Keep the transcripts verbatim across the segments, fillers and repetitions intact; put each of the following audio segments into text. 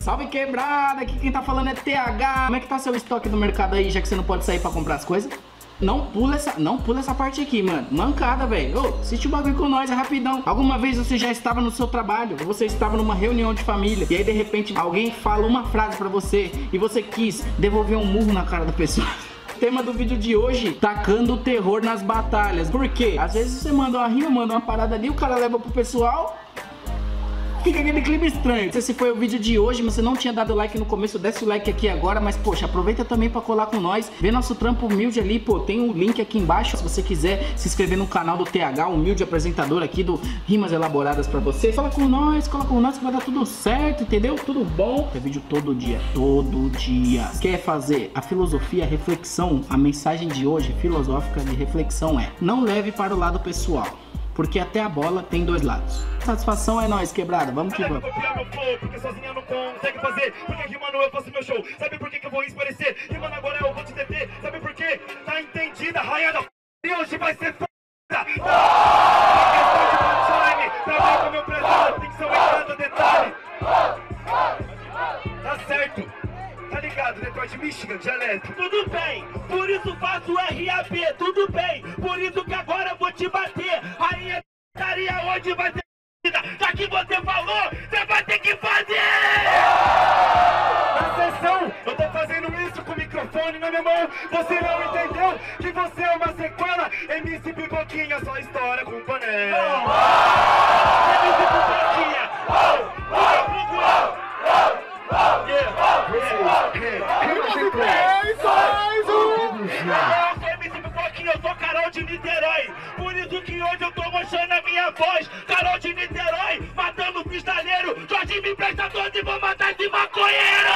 Salve quebrada, aqui quem tá falando é T H. Como é que tá seu estoque no mercado aí, já que você não pode sair pra comprar as coisas? Não pula essa, não pula essa parte aqui, mano. Mancada, velho. Ô, assiste o bagulho com nós, é rapidão. Alguma vez você já estava no seu trabalho, ou você estava numa reunião de família, e aí de repente alguém fala uma frase pra você, e você quis devolver um murro na cara da pessoa. Tema do vídeo de hoje, tacando o terror nas batalhas. Por quê? Às vezes você manda uma rima, manda uma parada ali, o cara leva pro pessoal, fica aquele clima estranho. Não sei se foi o vídeo de hoje, mas você não tinha dado like no começo, desce o like aqui agora. Mas poxa, aproveita também pra colar com nós, vê nosso trampo humilde ali, pô, tem um link aqui embaixo. Se você quiser se inscrever no canal do T H, humilde apresentador aqui do Rimas Elaboradas pra você, fala com nós, cola com nós que vai dar tudo certo, entendeu? Tudo bom? É vídeo todo dia, todo dia. Quer fazer a filosofia, a reflexão, a mensagem de hoje filosófica de reflexão é: não leve para o lado pessoal, porque até a bola tem dois lados. Satisfação é nóis, quebrada. Vamos que vamos. Copiar meu flow, porque sozinha não consegue fazer. Porque rimando eu faço meu show. Sabe por que que eu vou esparecer? Rimando agora eu vou te deter. Sabe por quê? Tá entendida, rainha da f... E hoje vai ser f... Tá questão de punchline. Trabalho com meu prezado, tem que ser um em cada detalhe. Tá certo. Tá ligado, Detroit, Michigan, dialeto. Tudo bem, por isso faço R A P. Tudo bem, por isso que agora eu vou te bater. Rainha da estaria onde vai ser. Já que você falou, você vai ter que fazer! Na sessão, eu tô fazendo isso com o microfone na minha mão. Você não entendeu que você é uma sequela? M C Pipoquinha, só história com panela. M C Pipoquinha, oh, oh, oh, eu sou Carol de Niterói, por isso que hoje eu tô mostrando a minha voz. Carol de Niterói, matando o pistaleiro. Jorge me presta doze e vou matar esse maconheiro.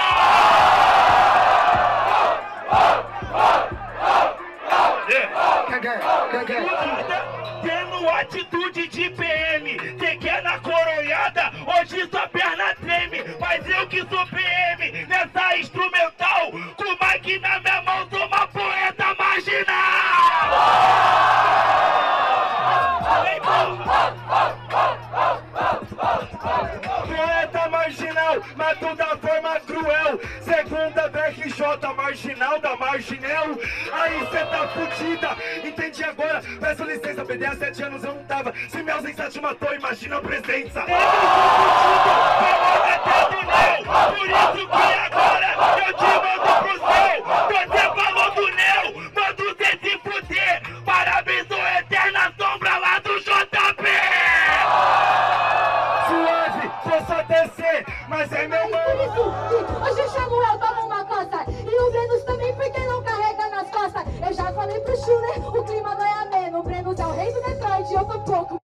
Tendo atitude de P M, cê quer na coronhada, hoje sua perna treme. Mas eu que sou P M, nessa instrumental, com o mic na minha mão, sou uma poeta marginal. Poeta marginal, mato da forma cruel. Segunda B R J, marginal da Marginel. Aí cê tá fudida, entendi agora. Peço licença, B D há sete anos eu não tava. Se minha ausência te matou, imagina a presença. Eu sou fudida, falou até do Neo. Por isso que agora eu te mando pro céu. Você falou do Neo, mando cê se fuder. Parabéns, sou eterna sombra lá do J P. Suave, posso até ser, mas é meu mano. Por isso que hoje o Samuel toma uma coça, e o Brenos também, porque não carrega nas costas. Eu já falei pro Schuller, o clima não é ameno. O Brenos é o rei do Detroit, eu tô pouco.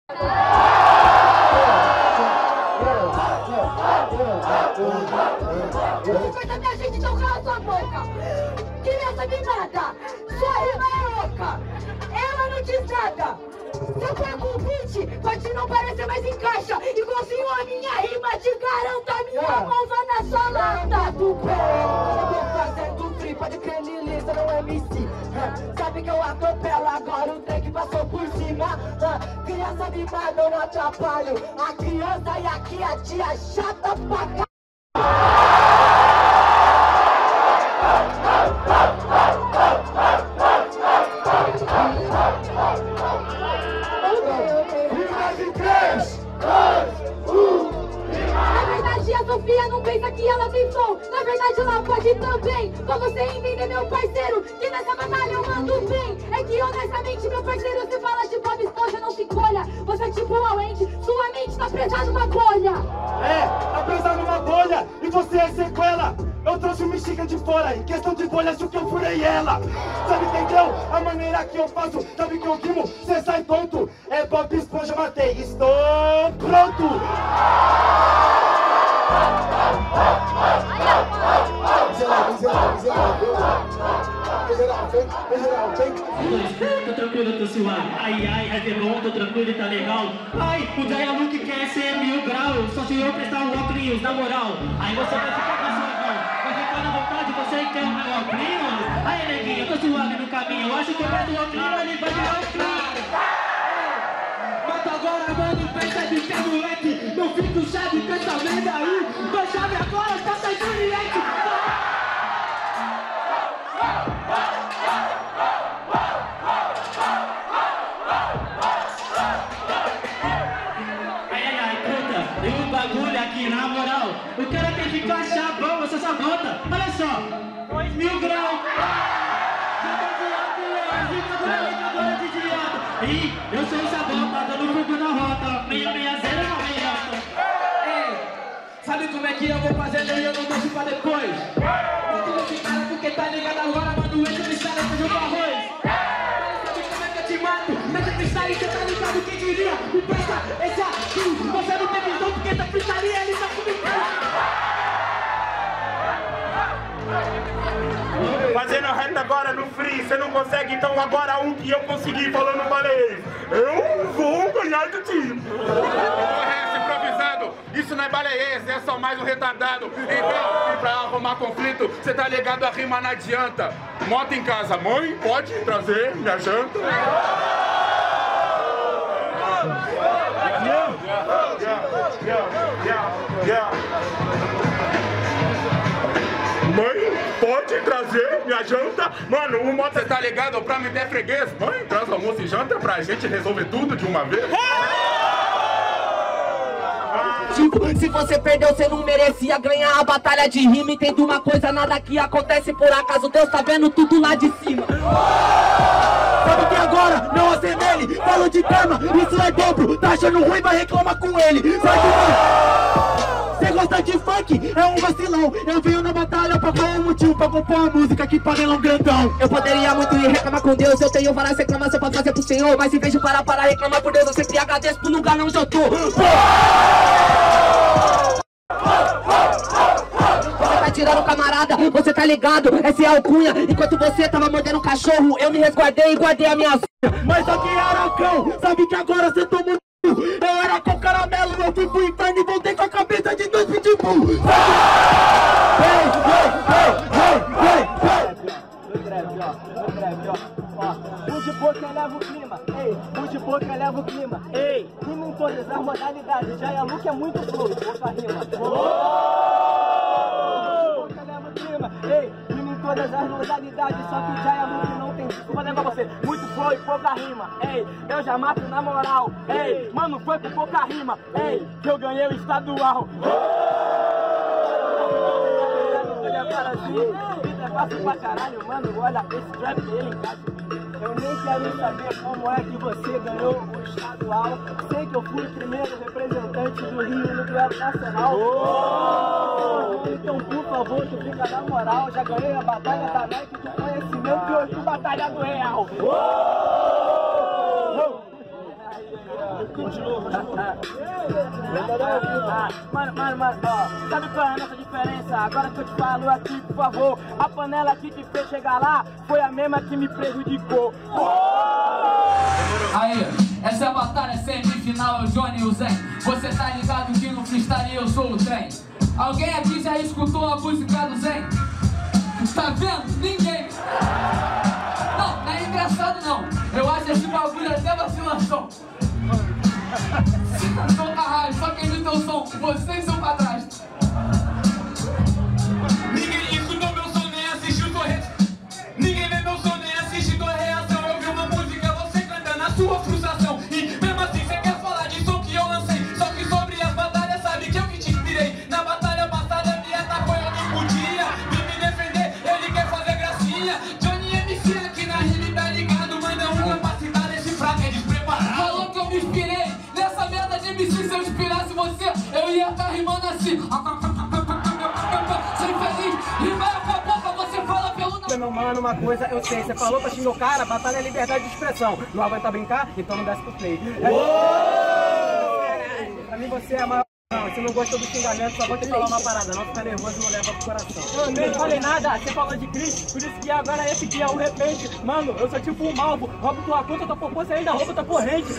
Corta minha gente, então cala sua boca. Criança mimada, sua rima é louca, ela não diz nada. Se eu pego um beat, pode não parecer, mas encaixa. E confio a minha rima, te garanto, a minha mão vai na sua lata. Do pé, eu tô fazendo free, pode crer, Lilisa, não é M C. Sabe que eu atropelo, agora o trem que passou por cima. Criança mimada, eu não atrapalho a criança e aqui a tia chata pra cá. A Sofia não pensa que ela tem som. Na verdade ela pode também. Pra você entender, meu parceiro, que nessa batalha eu mando bem. É que honestamente, meu parceiro, você fala de Bob Esponja, não se colha. Você é tipo uma Wendy, sua mente tá presa numa bolha. É, tá presa numa bolha e você é sequela. Eu trouxe o Michigan de fora, em questão de bolha, acho que eu furei ela. Sabe, entendeu? A maneira que eu faço, sabe que eu rimo, cê sai tonto. É Bob Esponja, matei, estou pronto. Tô tranquilo, tô suave. Ai, ai, ai, é bom, tô tranquilo e tá legal. Ai, o Diallo que quer ser mil grau. Só se eu prestar um óculos, na moral. Aí você vai ficar com a sua mão. Vai ficar na vontade, você quer um óculos. Aí, neguinho, eu tô suave no caminho. Eu acho que eu presto o óculos, ele vai virar o claro. Mata agora, mano, percebe que é moleque. Não fico chave com essa merda aí. Vai chave agora. O cara tem que encaixar, vamos, essa sabota. Olha só, dois mil graus. Ih, eu sou o sabota, dando fogo na rota. seis seis zero na meiota. Ei, sabe como é que eu vou fazer e eu não deixo pra depois? Bota nesse cara porque tá ligado agora, mano, entra no estado, feijão com arroz. Sabe como é que eu te mato? Mete freestyle, cê tá ligado, quem diria? Me presta esse aqui, você não tem visão porque tá freestyle e ele tá comigo. Fazendo reta agora no free, você não consegue, então agora um que eu consegui falando balé. Eu vou ganhar do time. Porra, é esse improvisado? Isso não é baleiense, é só mais um retardado. Então, pra arrumar conflito, você tá ligado, a rima não adianta. Moto em casa, mãe, pode trazer minha janta? Yeah, yeah, yeah, yeah. Mãe, pode trazer minha janta? Mano, o moto, Você tá ligado? Pra me der freguês, mãe, traz almoço e janta pra gente resolver tudo de uma vez. Tipo, se você perdeu, você não merecia ganhar a batalha de rima. Entende uma coisa, nada que acontece por acaso, Deus tá vendo tudo lá de cima. Sabe que agora não assemelhe, falo de tema, isso é dobro. Tá achando ruim, vai reclamar com ele. Sabe que você gosta de funk, é um vacilão. Eu venho na batalha pra qual um motivo? Pra compor uma música que panelão grandão. Eu poderia muito ir reclamar com Deus, eu tenho várias reclamações pra fazer pro Senhor. Mas em vez de parar para reclamar por Deus, eu sempre agradeço por lugar onde eu tô. Você tá tirando camarada, você tá ligado, essa é a alcunha. Enquanto você tava mordendo um cachorro, eu me resguardei e guardei a minha unha. Mas só que era cão, sabe que agora você tomou. Eu era com caramelo, eu fui pro inferno e voltei com a cabeça de dois pitbull. Ei, ei, ei, ei, ei. O de boca eleva o clima, ei, o de boca eleva o clima, ei, rima em todas as modalidades, já é look é muito fluido, pouca rima. O de boca eleva o clima, ei, rima em todas as modalidades, só que já é look não tem isso. Vou levar você, muito flow e pouca rima, ei, eu já mato na moral, ei, mano, foi com pouca rima, ei, que eu ganhei o estadual. Vida é fácil pra caralho, mano, olha esse trap dele encaixa. Eu nem quero saber como é que você ganhou o estadual. Sei que eu fui o primeiro representante do Rio no duelo nacional. Oh! Então, por favor, tu fica na moral. Já ganhei a batalha da Nike do conhecimento e hoje batalha do real. Oh! Continua, continua. Mano, mano, mano, ó, sabe qual é a nossa diferença? Agora que eu te falo aqui, por favor, a panela que te fez chegar lá foi a mesma que me prejudicou. Aí, essa é a batalha semifinal, é o Johnny e o Zen. Você tá ligado que no freestyle eu sou o trem. Alguém aqui já escutou a música do Zen? Tá vendo? Ninguém. Não, não é engraçado não. Eu acho esse bagulho até vacilação. Toca raio, só quem viu teu som, vocês são pra trás. Ninguém escutou meu som nem assistiu tua reação. Ninguém vê meu som nem assistiu tua reação. Eu vi uma música, você canta na sua frustração. E mesmo assim você quer falar de som que eu lancei. Só que sobre as batalhas sabe que eu que te inspirei. Na batalha passada me atacou, eu não podia vir me defender, ele quer fazer gracinha. Johnny M C aqui na rima tá ligado, manda um capacidade, esse fraco é despreparado. Falou que eu me inspirei nessa merda de M C, se eu inspirasse você, eu ia estar rimando assim. Sem feliz, rimar com a boca, você fala pelo nome. Meu mano, uma coisa eu sei, você falou pra xingar o cara, batalha é liberdade de expressão. Não aguenta brincar? Então não desce pro play. É... Pra mim você é a maior. Não, você não gosta do xingamento, só vou te falar uma parada, não fica nervoso e não leva pro coração. Eu nem falei nada, você falou de Cris, por isso que agora esse dia é o repente. Mano, eu sou tipo um malvo, roubo tua conta, tua popô, você ainda rouba tua corrente.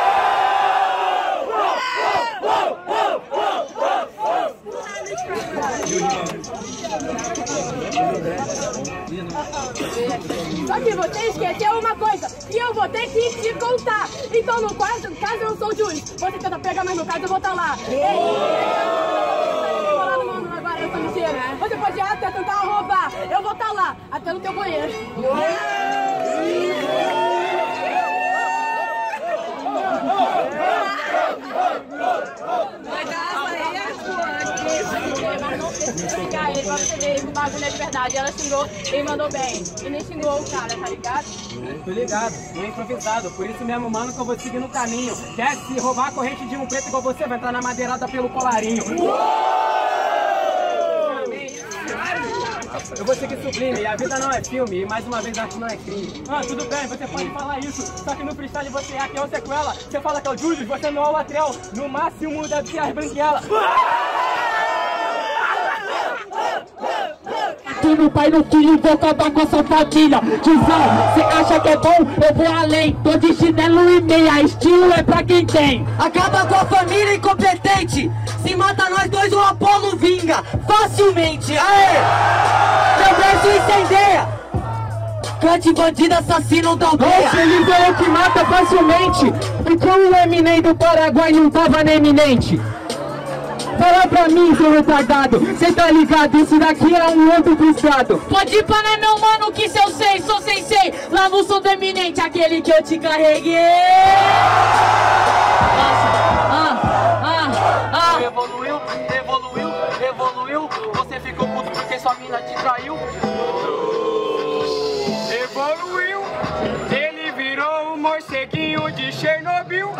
Só que você esqueceu uma coisa, que eu vou ter que te contar. Então, no caso, caso eu sou o juiz, você tenta pegar, mas no caso eu vou estar lá. Agora eu sou mentira. Você pode até tentar roubar, eu vou estar lá, até no teu banheiro. Vai dar essa aí, eu não sei se xingar ele pra você ver que o bagulho é de verdade. Ela xingou e mandou bem. E nem xingou o cara, tá ligado? Tô ligado, não é improvisado. Por isso mesmo, mano, que eu vou seguir no caminho. Quer se roubar a corrente de um preto igual você, vai entrar na madeirada pelo colarinho. Eu vou seguir sublime, a vida não é filme, e mais uma vez arte não é crime. Ah, tudo bem, você pode falar isso, só que no freestyle você é que é o sequela. Você fala que é o Julius, você não é o Latrell, no máximo deve ser as branquelas. Aqui no pai no filho, vou acabar com essa família. Tizão, cê acha que é bom? Eu vou além. Tô de chinelo e meia, estilo é pra quem tem. Acaba com a família incompetente. Se mata nós dois, o Apolo vinga facilmente. Aê! Meu verso incendeia. Cante bandido, assassino da aldeia. Nossa, ele é o que mata facilmente. E como o Eminem do Paraguai não tava na eminente. Fala pra mim, seu retardado, cê tá ligado, isso daqui é um outro frustrado. Pode ir para meu mano, que se eu sei, sou sensei. Lá no som do eminente, aquele que eu te carreguei. Nossa, ah, ah, ah. Evoluiu, evoluiu, evoluiu. Você ficou puto porque sua mina te traiu. Evoluiu, ele virou um morceguinho de Chernobyl.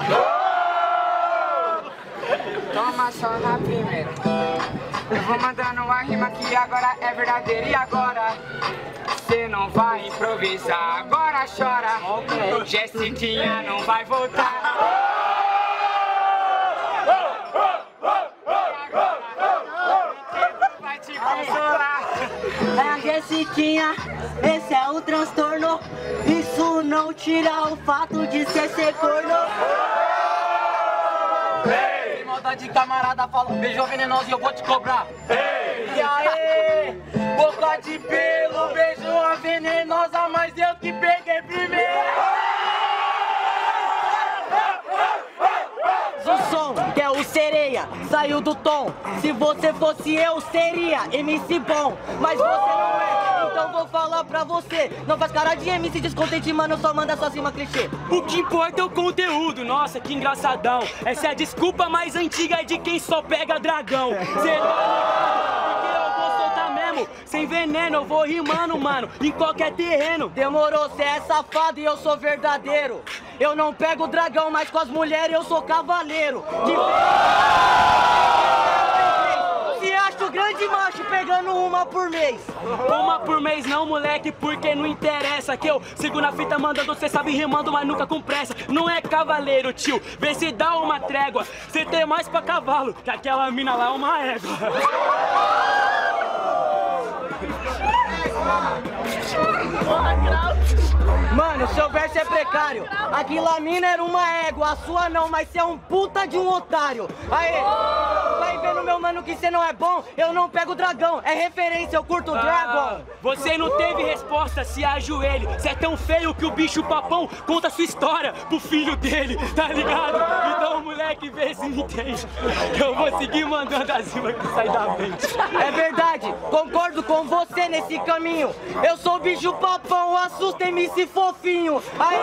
Toma só na primeira. Eu vou mandando uma rima que agora é verdadeira. E agora? Cê não vai improvisar, agora chora. Okay. Jessiquinha não vai voltar. Vai te consolar. É a Jessiquinha, esse é o transtorno. Isso não tira o fato de ser ser corno. Hey! Maldade camarada, fala um beijo venenoso e eu vou te cobrar. Hey! E aí, boca de pelo, beijo venenosa, mas eu que peguei primeiro. O som, que é o sereia, saiu do tom. Se você fosse eu, seria M C bom. Mas você não é, então vou falar pra você. Não faz cara de M C descontente, mano, só manda só cima clichê. O que importa é o conteúdo, nossa, que engraçadão. Essa é a desculpa mais antiga de quem só pega dragão. Cê sem veneno, eu vou rimando, mano, em qualquer terreno. Demorou, cê é safado e eu sou verdadeiro. Eu não pego dragão, mas com as mulheres eu sou cavaleiro. De... Se acha o grande macho pegando uma por mês. Uma por mês não, moleque, porque não interessa. Que eu sigo na fita mandando, cê sabe rimando, mas nunca com pressa. Não é cavaleiro, tio, vê se dá uma trégua. Cê tem mais pra cavalo, que aquela mina lá é uma égua. Mano, seu verso é precário. Aquilo a mina era uma égua, a sua não, mas cê é um puta de um otário. Aê, vai vendo meu mano que cê não é bom, eu não pego dragão, é referência, eu curto ah, Dragon. Você não teve resposta, se ajoelhe. Cê é tão feio que o bicho papão conta sua história pro filho dele, tá ligado? Então moleque, vê se me entende. Eu vou seguir mandando as rimas que sai da mente. É verdade, concordo com você nesse caminho. Eu sou o bicho papão, assusta M C fofinho. Aê!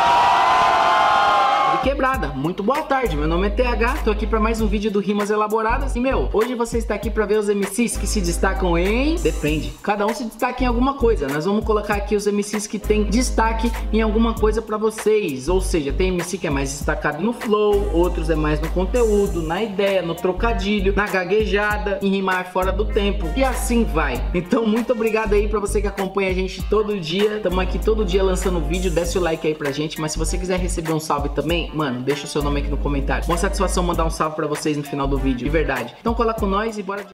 De quebrada, muito boa tarde, meu nome é T H, tô aqui pra mais um vídeo do Rimas Elaboradas. E meu, hoje você está aqui pra ver os M Cs que se destacam em... Depende, cada um se destaca em alguma coisa. Nós vamos colocar aqui os M Cs que tem destaque em alguma coisa pra vocês. Ou seja, tem M C que é mais destacado no flow, outros é mais no conteúdo, na ideia, no trocadilho, na gaguejada, em rimar fora do tempo. E assim vai. Então muito obrigado aí pra você que acompanha a gente todo dia. Tamo aqui todo dia lançando vídeo, desce o like aí pra gente. Mas se você quiser receber um salve também, mano, deixa o seu nome aqui no comentário. Uma satisfação mandar um salve pra vocês no final do vídeo, de verdade. Então cola com nós e bora de...